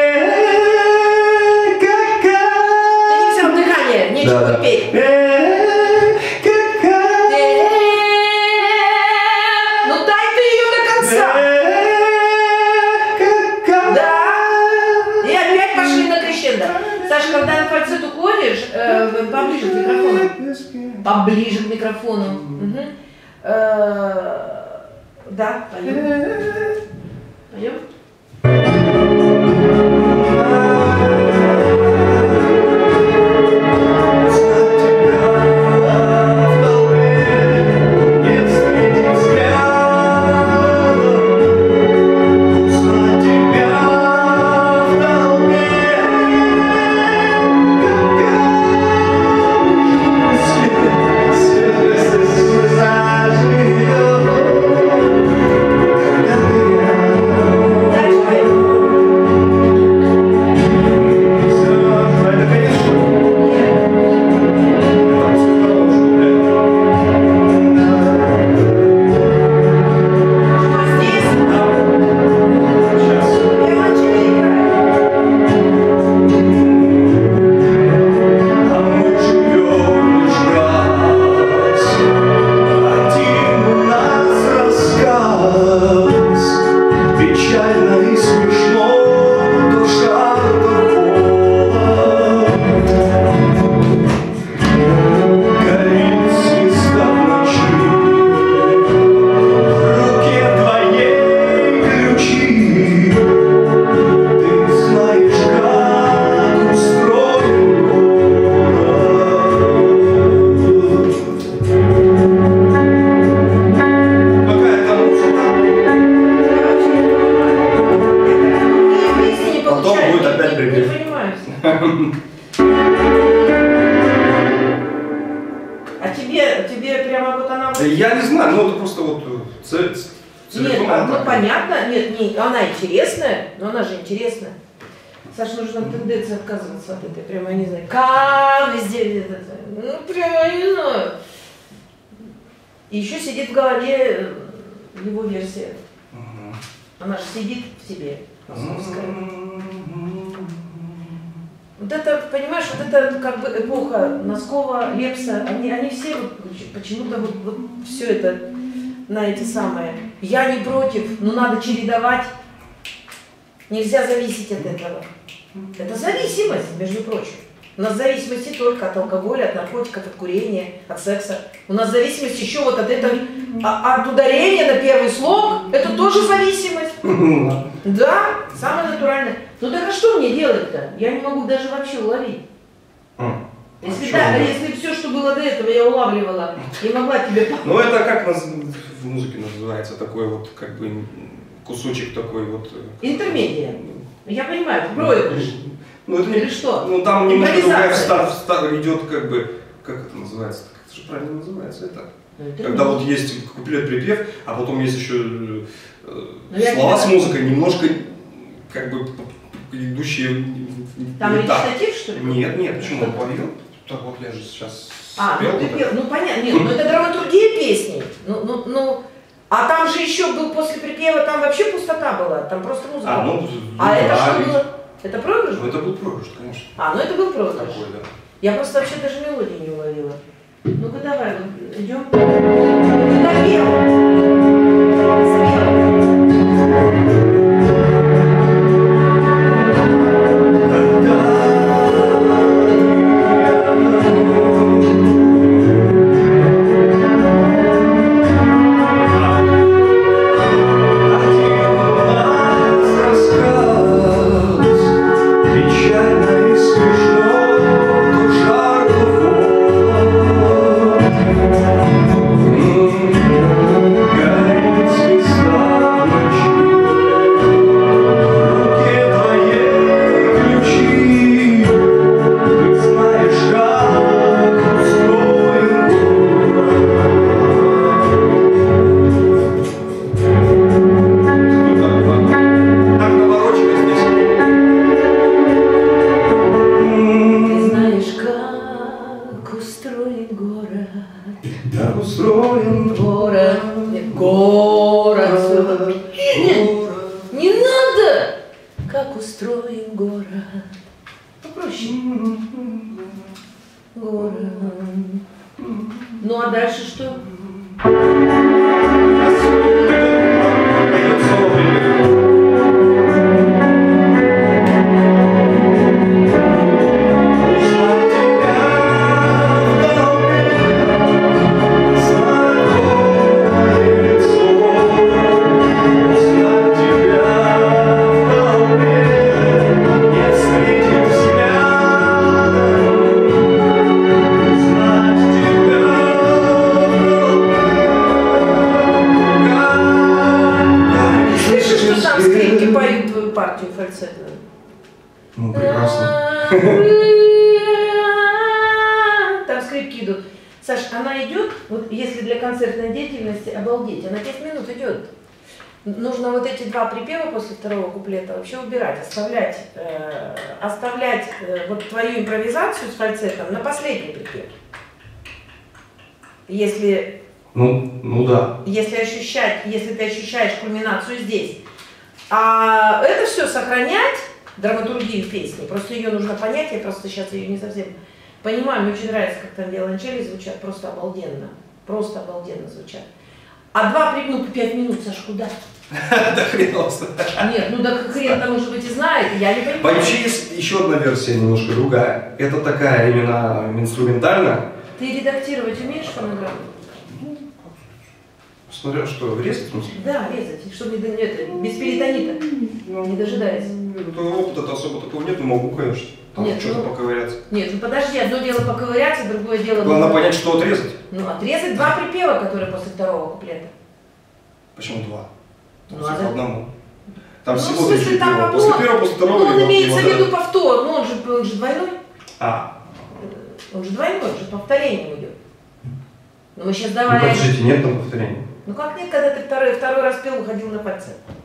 не взял дыхание, нечего да, петь. Ну дай ты ее до конца. Да. И опять пошли на крещендо. Саша, когда на фальцет уходишь, э, поближе к микрофону. Поближе к микрофону. Угу. Э, да, поем. Поем? А тебе, тебе прямо вот она... Я не знаю, ну это просто вот цель. Нет, ну понятно, нет, не, она интересная, но она же интересная. Саша, нужна тенденция отказываться от этой, прямо, я не знаю, как везде, ну, прямо, я не знаю. И еще сидит в голове его версия. Угу. Она же сидит в себе, Московская. Вот это, понимаешь, вот это как бы эпоха Носкова, Лепса, они, они все вот, почему-то вот, вот все это на эти самые. Я не против, но надо чередовать. Нельзя зависеть от этого. Это зависимость, между прочим. У нас зависимость не только от алкоголя, от наркотиков, от курения, от секса. У нас зависимость еще вот от этого, а, от ударения на первый слог. Это тоже зависимость. Да, самое натуральное. Ну так а что мне делать-то? Я не могу даже вообще уловить. Если, да, если все, что было до этого, я улавливала и могла тебе... Ну это как в музыке называется, такой вот как бы кусочек такой вот... Интермедия. Я понимаю, проигрыш. Ну это Или не... что? Ну там немножко другая встав, встав, идет как бы... Как это называется? Как это же правильно называется? Это... Это Когда не... вот есть куплет-припев, а потом есть еще э, слова с музыкой, немножко как бы идущие... Там не речитатив, что ли? Нет, нет, почему он повел? Так вот я же сейчас А, спел, ну ты вот пел, ну понятно, нет, ну это драматургия песни. Ну, ну, ну, а там же еще был после припева, там вообще пустота была, там просто музыка. А, ну, а да, это что ведь... было? Это проигрыш? Ну это был проигрыш, конечно. А, ну это был проигрыш. Такой, да. Я просто вообще даже мелодию не уловила. Ну-ка давай, вот, идем. Куда пел? Спел. Ну а дальше что? Ну, прекрасно. Там скрипки идут. Саш, она идет, вот если для концертной деятельности, обалдеть, она пять минут идет. Нужно вот эти два припева после второго куплета вообще убирать, оставлять, э, оставлять э, вот твою импровизацию с фальцетом на последний припев. Если, ну, ну да. Если ощущать, если ты ощущаешь кульминацию здесь, а это все сохранять, драматургию песни, просто ее нужно понять, я просто сейчас ее не совсем понимаю, мне очень нравится, как там виолончели звучат, просто обалденно, просто обалденно звучат. А два припева, ну, пять минут, Саш, куда? Да хрен вас. Нет, ну да хрен-то, может быть, и знает, я не понимаю. Вообще есть еще одна версия, немножко другая. Это такая именно инструментальная. Ты редактировать умеешь фонограмму? Смотря что, резать, в смысле? Да, резать, чтобы не, это, без перитонита, ну, не дожидаясь. Опыта-то особо такого нет, но могу, конечно. Там Нет, что-то ну, поковыряться. Нет, ну подожди, одно дело поковыряться, другое дело... Главное нужно... понять, что отрезать. Ну, отрезать два припева, которые после второго куплета. Почему два? Ну, По а одному. Там ну, всего в смысле, три там припева. одно... После первого, после второго... Ну, он имеется в вот виду это. повтор, ну он же, он же двойной. А. Он же двойной, он же повторением идет. Но мы сейчас Ну, давали... подождите, нет там повторения. Ну как нет, когда ты второй, второй раз пел, уходил на фальцет?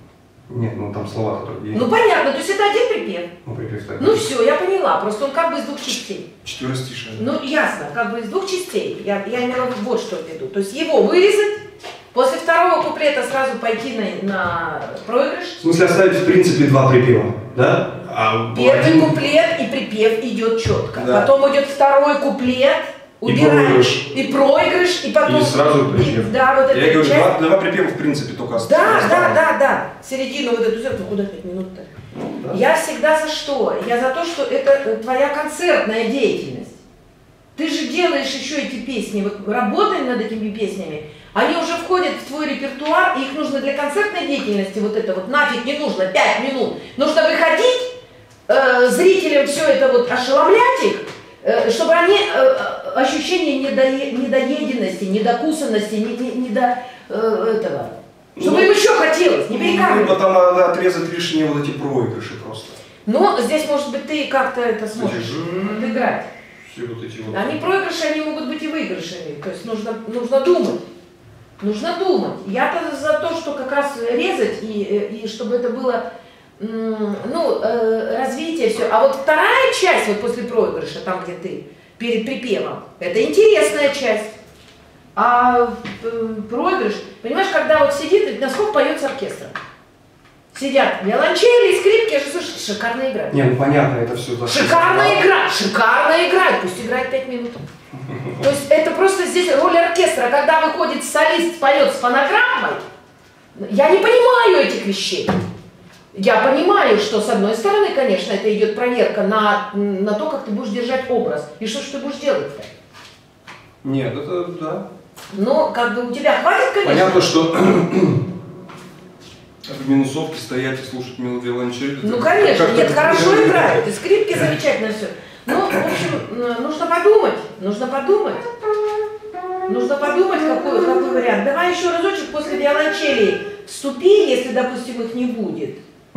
Нет, ну там слова другие. Ну понятно, то есть это один припев. Ну, припев так. Ну все, я поняла, просто он как бы из двух частей. Четверостишие. Ну ясно, как бы из двух частей. Я, я имела в виду вот что в виду. То есть его вырезать, после второго куплета сразу пойти на, на проигрыш. В смысле оставить в принципе два припева, да? А Первый один... куплет и припев идет четко. Да. Потом идет второй куплет, убираешь и проигрыш, и потом... И сразу припев. И, да, вот Я эта говорю, часть... два, два припева в принципе только Да, оставить. да, да, да. Середину вот эту взять, ну куда пять минут-то? Да. Я всегда за что? Я за то, что это твоя концертная деятельность. Ты же делаешь еще эти песни, вот работаем над этими песнями, они уже входят в твой репертуар, и их нужно для концертной деятельности, вот это вот нафиг не нужно, пять минут. Нужно выходить, э, зрителям все это вот ошеломлять их, э, чтобы они э, ощущение недое, недоеденности, недокусанности, не, не, не до э, этого, чтобы ну, им еще хотелось, не перекармливать. Ну, потом надо отрезать лишние вот эти проигрыши просто. Но здесь, может быть, ты как-то это сможешь отыграть. Все вот эти вот... Они проигрыши, они могут быть и выигрышами. То есть нужно, нужно думать. Нужно думать. Я-то за то, что как раз резать, и, и чтобы это было ну, развитие, все. А вот вторая часть, вот после проигрыша, там, где ты, перед припевом, это интересная часть. А проигрыш, понимаешь, когда вот сидит, ведь насколько поется оркестр. Сидят виолончели, скрипки, я же слышу, шикарно играют. Не, ну понятно, это все... Шикарно играют, шикарно играют, пусть играет пять минут. То есть это просто здесь роль оркестра, когда выходит солист, поет с фонограммой, я не понимаю этих вещей. Я понимаю, что с одной стороны, конечно, это идет проверка на, на то, как ты будешь держать образ. И что ж ты будешь делать-то? Нет, это да. Но как бы у тебя хватит, конечно. Понятно, что в минусовке стоять и слушать виолончель. Ну, конечно, нет, хорошо играют, и скрипки замечательно все. Ну, в общем, нужно подумать, нужно подумать. Нужно подумать, какой, какой вариант. Давай еще разочек после виолончелей вступи, если, допустим, их не будет.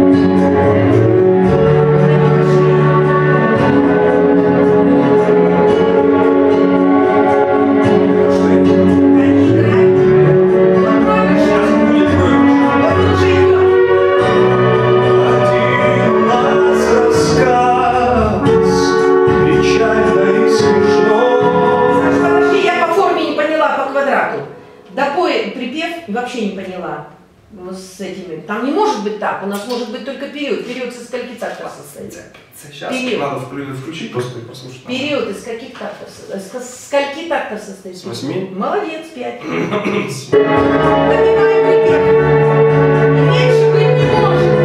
Вообще не поняла с этими. Там не может быть так, у нас может быть только период. Период из скольки тактов состоит? Сейчас период. Надо включить просто и послушать. Период из каких тактов? С скольки тактов состоит? С восьми. Молодец, пять. Добиваем припев. Меньше быть не может.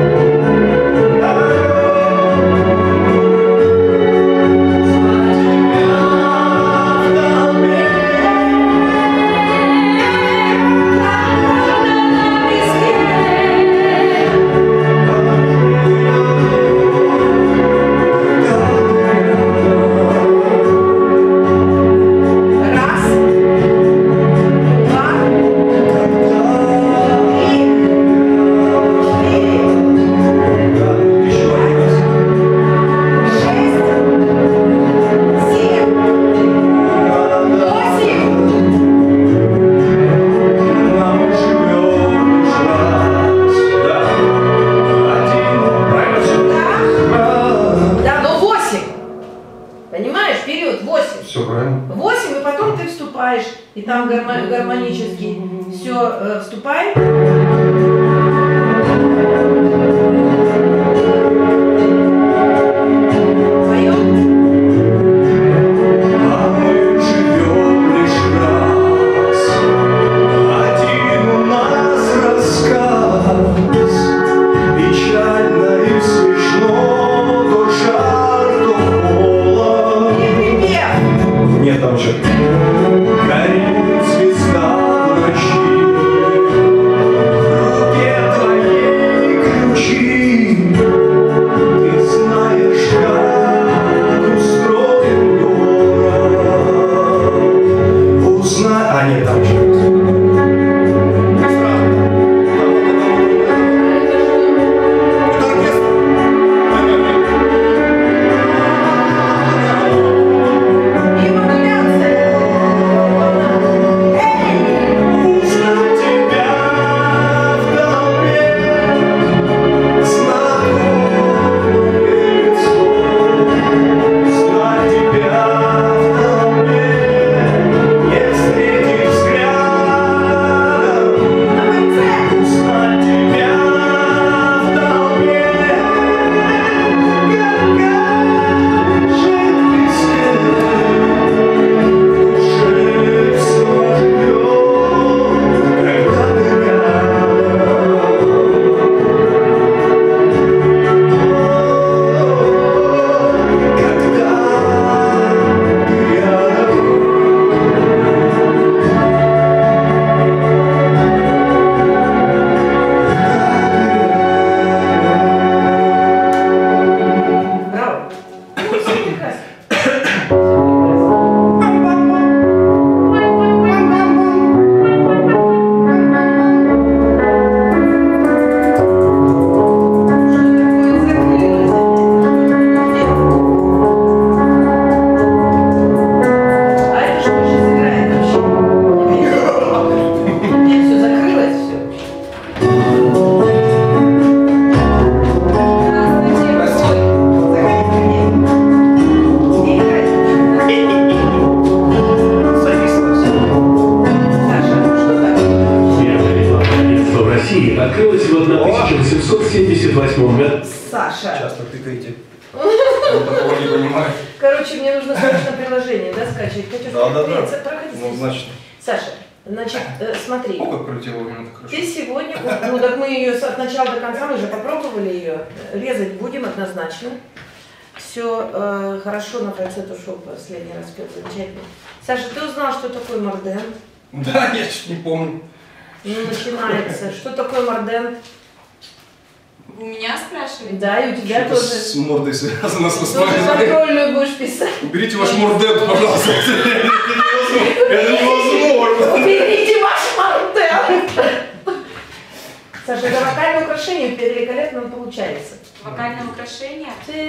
И там гармонически все э, вступает. Горит звезда в ночи, в руке Все прекрасно. Открылась в тысяча восемьсот семьдесят восьмом году. Саша. Часто тыкаете. Я такого не понимаю. Короче, мне нужно срочно приложение, да, скачивать? Хочу Да, да, да. Проходи. Ну, значит. Саша, значит, э, смотри. О, как пролетело время, так хорошо. Ты сегодня, ну так мы ее от начала до конца, мы же попробовали ее, резать будем однозначно. Все э, хорошо, на фальцет ушел последний раз, пел замечательно. Саша, ты узнал, что такое морден? Да, я чуть не помню. Ну, начинается. Что такое морден? У меня спрашиваете? Да, и у тебя Что-то тоже. с мордой связано со Тоже смайлом. контрольную будешь писать. Уберите ваш морден, пожалуйста. Это невозможно. Уберите ваш морден! Саша, это вокальное украшение великолепно получается. Вокальное украшение?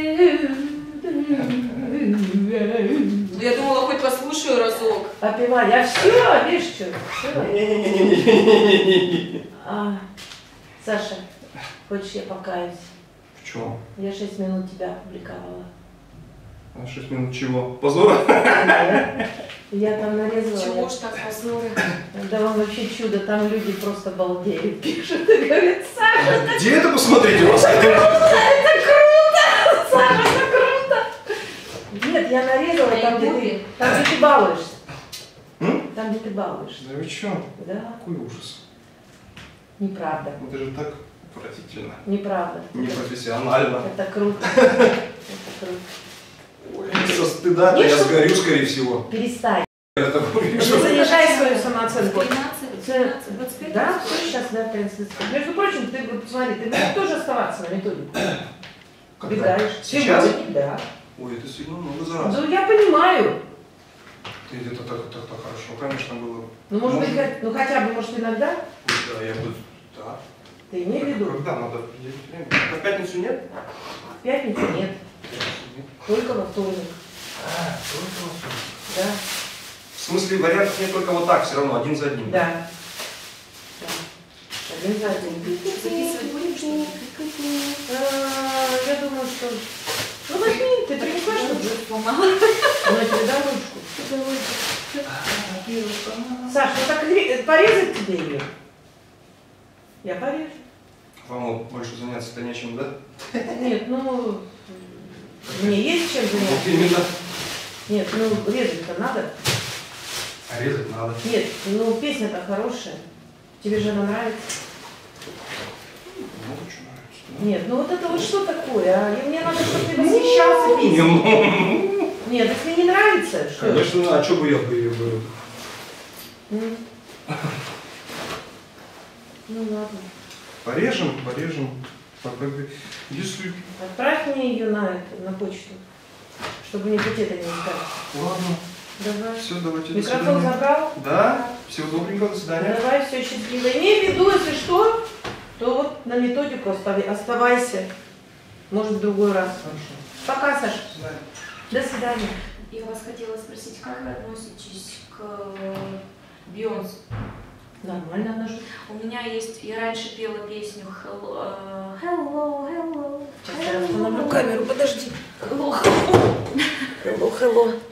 Ну, Ну, я думала, хоть послушаю разок. попивай. Я все, видишь, что? Все. Не-не-не-не-не-не-не. А, Саша, хочешь, я покаюсь? В чем? Я шесть минут тебя опубликовала. А шесть минут чего? Позора? Я там нарезала. Чего я- ж так позоры? Да вам вообще чудо, там люди просто балдеют, пишут и говорят, Саша, Где это посмотрите? У вас это круто! Саша, это круто! Нет, я нарезала На там, где ютубе? ты, там, где ты балуешься. М? Там, где ты балуешься. Да вы чё? Да, Какой ужас. неправда. Это же так отвратительно. Неправда. Непрофессионально. Это круто. Это круто. Ой, со стыда-то Нет, я что- сгорю, скорее всего. Перестань. Это Не что? занижай свою самооценку. тринадцать, Це- пятнадцать, двадцать пять. Да, все сейчас, да, тридцать. Между прочим, ты вот смотри, ты будешь тоже оставаться на методике. Когда? Убегаешь. Сейчас? Сегодня, да. Ой, это сильно много за раз. Ну, я понимаю. Ты где-то так, так, так хорошо, конечно, было. Ну, может быть, Может. хот- ну хотя бы, может, иногда. Да, я буду. Да. Ты имей в Так, виду. Когда надо определить время? А в пятницу нет? В пятницу нет. Нет. Только во вторник. А, только во вторник. Да. В смысле, вариантов нет только вот так, все равно, один за одним. Да. Да. Один за один. Записывать будем, что ли? А, Я думаю, что... Ну, возьми, ты принесла что-то? Мало. Она тебе дай ручку. Саш, ну так ре- порезать тебе ее? Я порежу. Вам вот больше заняться-то нечем, да? Нет, ну... Мне есть чем Вот заняться? именно. Нет, ну резать-то надо. А резать надо. Нет, ну песня-то хорошая. Тебе же она нравится. Ну, что нравится, да? Нет, ну вот это вот что такое, а? И мне надо, чтобы ты восхищался Не, песней. ну, Нет, если не нравится, что? конечно, а что бы я бы ее говорил? М. Ну ладно. Порежем, порежем. Попробуй. Если... Отправь мне ее на, это, на почту, чтобы мне пакеты не искать. Ладно. Давай. Все, давайте. до Микрофон свидания. забрал? Да? Всего добренького, до свидания. Давай, все счастливо. Имей в виду, если что, то вот на методику остави- оставайся. Может, в другой раз. Хорошо. Пока, Саша. До свидания. До свидания. Я вас хотела спросить, как вы относитесь к Бейонсе? Нормально отношусь. У меня есть, я раньше пела песню Hello, э, hello, hello. Сейчас я остановлю камеру, подожди. Hello, hello. Hello, hello.